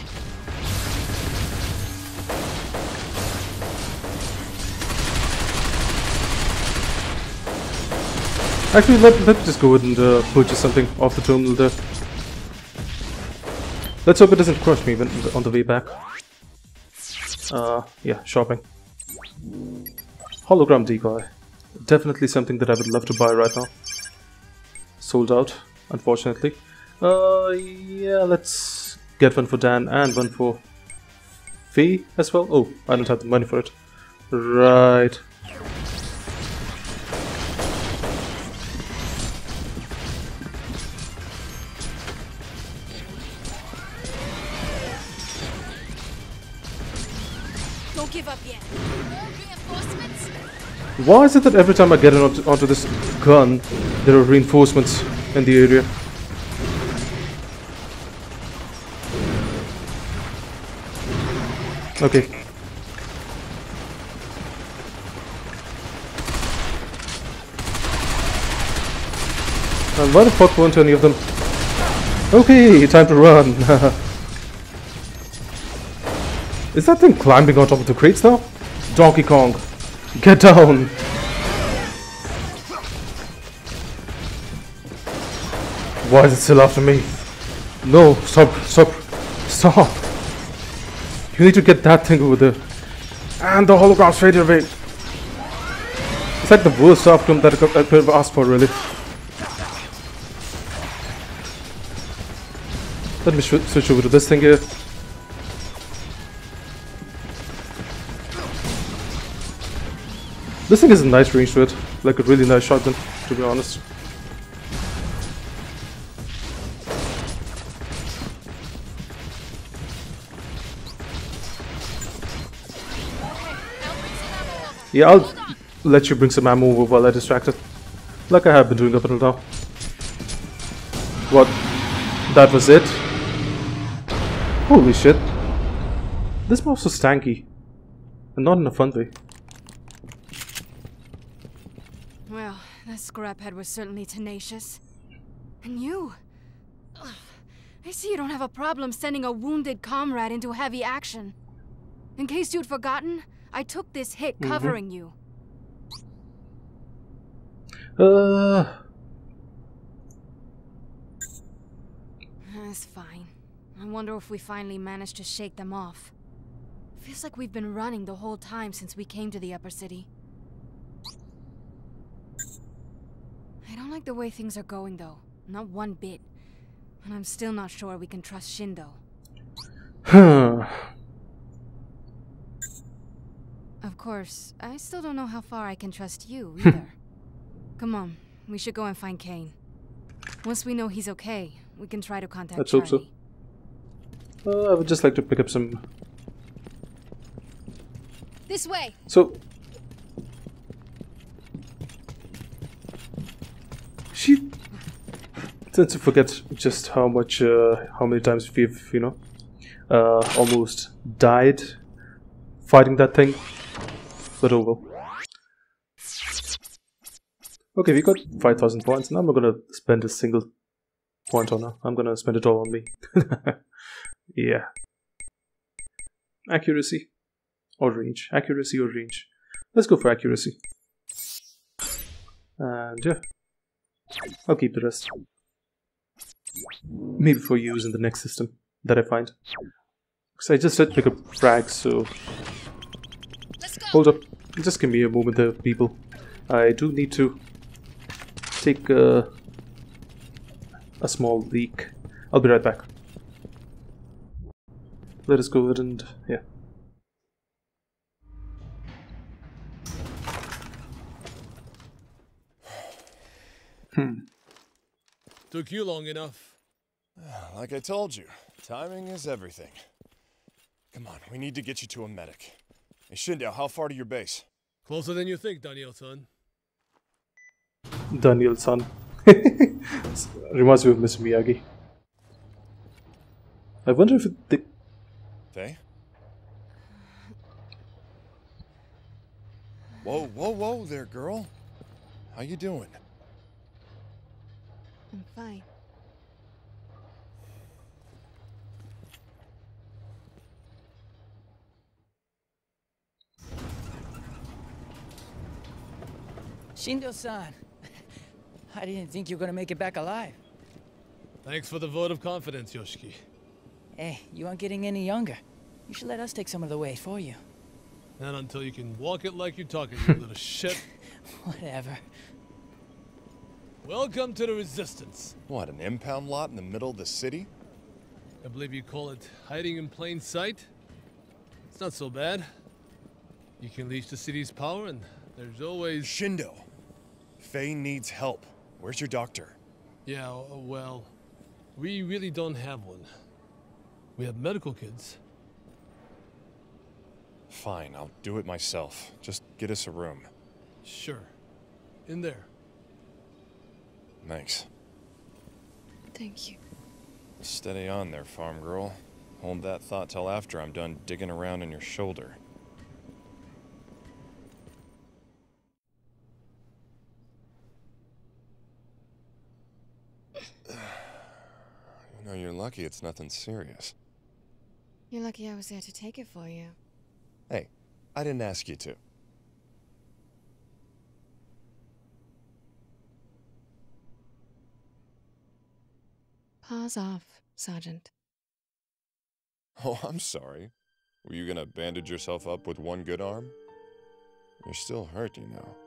Actually, let me just go ahead and purchase something off the terminal there. Let's hope it doesn't crush me when, on the way back. Yeah, shopping. Hologram decoy. Definitely something that I would love to buy right now. Sold out, unfortunately. Yeah, let's get one for Dan and one for Faye as well. Oh, I don't have the money for it. Right. Don't give up yet. More reinforcements? Why is it that every time I get onto this gun, there are reinforcements in the area? Okay. And why the fuck weren't any of them? Okay, time to run. Is that thing climbing on top of the crates now? Donkey Kong, get down! Why is it still after me? No, stop, stop, stop! You need to get that thing over there. And the holograms faded away. It's like the worst outcome that I could have asked for, really. Let me switch over to this thing here. This thing has a nice range to it, like a really nice shotgun, to be honest. Yeah, I'll let you bring some ammo over while I distract it, like I have been doing up until now. What? That was it? Holy shit. This mouse was stanky, and not in a fun way. Well, that scraphead was certainly tenacious. And you? Ugh, I see you don't have a problem sending a wounded comrade into heavy action. In case you'd forgotten, I took this hit covering you. That's fine. I wonder if we finally managed to shake them off. Feels like we've been running the whole time since we came to the upper city. I don't like the way things are going, though. Not one bit. And I'm still not sure we can trust Shindo. Of course, I still don't know how far I can trust you, either. Come on, we should go and find Kane. Once we know he's okay, we can try to contact Let's hope so. I would just like to pick up some... This way! So... She tends to forget just how many times we've, you know, almost died fighting that thing. But oh well. Okay, we got 5,000 points, and I'm not gonna spend a single point on her. I'm gonna spend it all on me. Yeah. Accuracy or range. Accuracy or range. Let's go for accuracy. And yeah. I'll keep the rest. Maybe for use in the next system that I find. Because I just said pick up frags, so... Hold up. Just give me a moment there, people. I do need to take a small leak. I'll be right back. Let us go ahead and... yeah. Took you long enough. Like I told you, timing is everything. Come on, we need to get you to a medic. Hey, Shindo, how far to your base? Closer than you think, Daniel-san. Daniel-san. Reminds me of Mr. Miyagi. I wonder if they... Faye? Whoa, whoa, whoa there, girl. How you doing? I'm fine. Shindo-san, I didn't think you were gonna make it back alive. Thanks for the vote of confidence, Yoshiki. Hey, you aren't getting any younger. You should let us take some of the weight for you. Not until you can walk it like you're talking, you little shit. Whatever. Welcome to the Resistance. What, an impound lot in the middle of the city? I believe you call it hiding in plain sight. It's not so bad. You can leash the city's power, and there's always... Shindo! Faye needs help. Where's your doctor? Yeah, well, we really don't have one. We have medical kids. Fine, I'll do it myself. Just get us a room. Sure. In there. Thanks. Thank you. Steady on there, farm girl. Hold that thought till after I'm done digging around in your shoulder. You know, you're lucky it's nothing serious. You're lucky I was there to take it for you. Hey, I didn't ask you to. Paws off, Sergeant. Oh, I'm sorry. Were you gonna bandage yourself up with one good arm? You're still hurt, you know.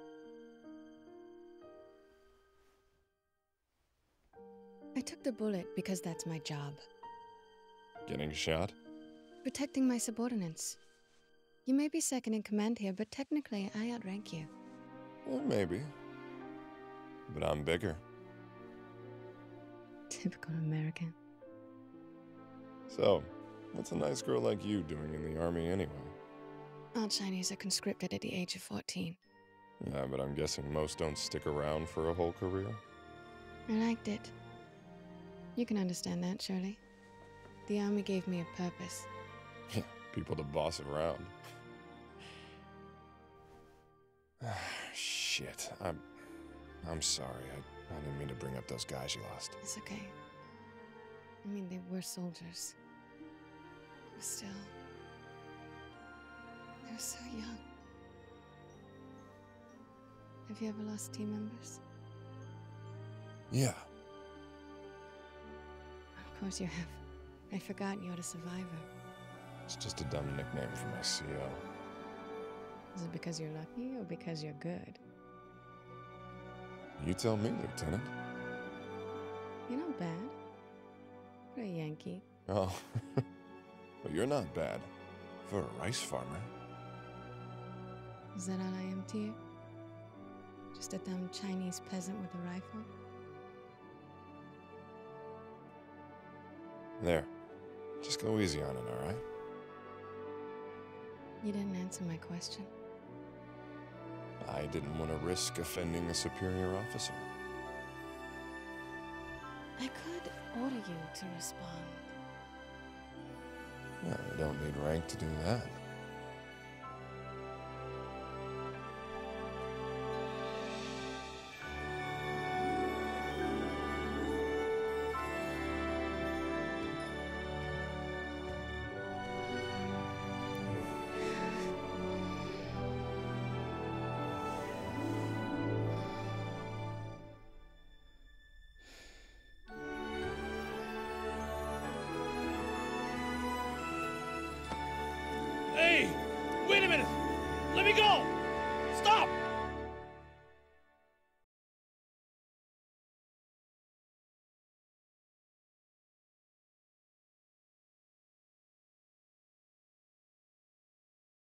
I took the bullet because that's my job. Getting shot? Protecting my subordinates. You may be second in command here, but technically I outrank you. Well, maybe. But I'm bigger. Typical American. So, what's a nice girl like you doing in the army anyway? All Chinese are conscripted at the age of 14. Yeah, but I'm guessing most don't stick around for a whole career? I liked it. You can understand that, surely. The army gave me a purpose. People to boss around. Shit, I'm sorry. I didn't mean to bring up those guys you lost. It's okay. I mean, they were soldiers. But still, they were so young. Have you ever lost team members? Yeah. Of course you have. I forgot you're the survivor. It's just a dumb nickname for my CO. Is it because you're lucky or because you're good? You tell me, Lieutenant. You're not bad. For a Yankee. Oh. Well, you're not bad. For a rice farmer. Is that all I am to you? Just a dumb Chinese peasant with a rifle? There. Just go easy on it, alright? You didn't answer my question. I didn't want to risk offending a superior officer. I could order you to respond. Well, I don't need rank to do that.